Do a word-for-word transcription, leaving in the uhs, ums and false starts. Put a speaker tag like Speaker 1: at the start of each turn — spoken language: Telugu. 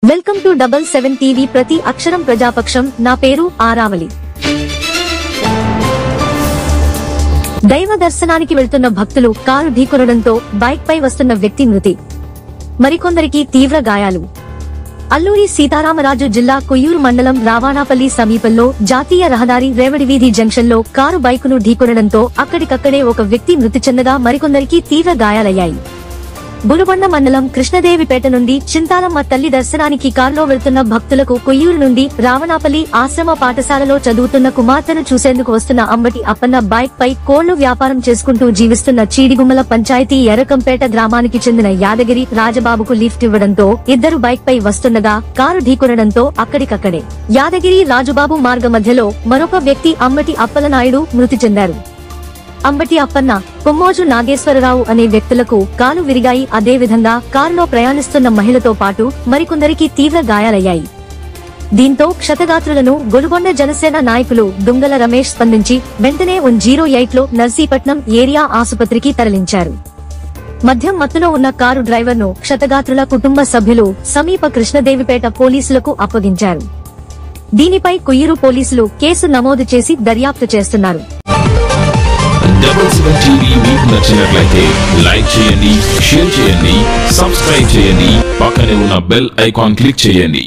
Speaker 1: Welcome to double seven TV ప్రతి అక్షరం ప్రజాపక్షం. నా పేరు ఆరావళి. దైవ దర్శనానికి వెళ్తున్న భక్తులు కారు ఢీకొనడంతో బైక్ పై వస్తున్న వ్యక్తి మృతి, మరికొందరికి తీవ్ర గాయాలు. అల్లూరి సీతారామరాజు జిల్లా కొయ్యూరు మండలం రావాణాపల్లి సమీపంలో జాతీయ రహదారి రేవడివీధి జంక్షన్ లో కారు బైకును ఢీకొనడంతో అక్కడికక్కడే ఒక వ్యక్తి మృతి చెందగా మరికొందరికి తీవ్ర గాయాలయ్యాయి. బురుగొండ మండలం కృష్ణదేవిపేట నుండి చింతాలమ్మ తల్లి దర్శనానికి కారులో వెళ్తున్న భక్తులకు కొయ్యూరు నుండి రావణాపల్లి ఆశ్రమ పాఠశాలలో చదువుతున్న కుమార్తెను చూసేందుకు వస్తున్న అంబటి అప్పన్న బైక్ పై కోళ్లు వ్యాపారం చేసుకుంటూ జీవిస్తున్న చీడిగుమ్మల పంచాయతీ ఎర్రకంపేట గ్రామానికి చెందిన యాదగిరి రాజబాబుకు లిఫ్ట్ ఇవ్వడంతో ఇద్దరు బైక్ పై వస్తుండగా కారు ఢీకొనడంతో అక్కడికక్కడే యాదగిరి రాజుబాబు మార్గ మధ్యలో మరొక వ్యక్తి అంబటి అప్పలనాయుడు మృతి చెందారు. అంబటి అప్పన్న, కొమ్మోజు నాగేశ్వరరావు అనే వ్యక్తులకు కాలు విరిగాయి. అదేవిధంగా కారులో ప్రయాణిస్తున్న మహిళతో పాటు మరికొందరికి తీవ్ర గాయాలయ్యాయి. దీంతో క్షతగాత్రులను గొలుగొండ జనసేన నాయకులు దుంగల రమేష్ స్పందించి వెంటనే వన్ జీరో ఎయిట్ లో నర్సీపట్నం ఏరియా ఆసుపత్రికి తరలించారు. మద్యం మత్తులో ఉన్న కారు డ్రైవర్ ను క్షతగాత్రుల కుటుంబ సభ్యులు సమీప కృష్ణదేవిపేట పోలీసులకు అప్పగించారు. దీనిపై కొయ్యూరు పోలీసులు కేసు నమోదు చేసి దర్యాప్తు చేస్తున్నారు.
Speaker 2: డబల్ సెవెన్ టీవీ మీకు నచ్చినట్లయితే లైక్ చేయండి, షేర్ చేయండి, సబ్స్క్రైబ్ చేయండి, పక్కనే ఉన్న బెల్ ఐకాన్ క్లిక్ చేయండి.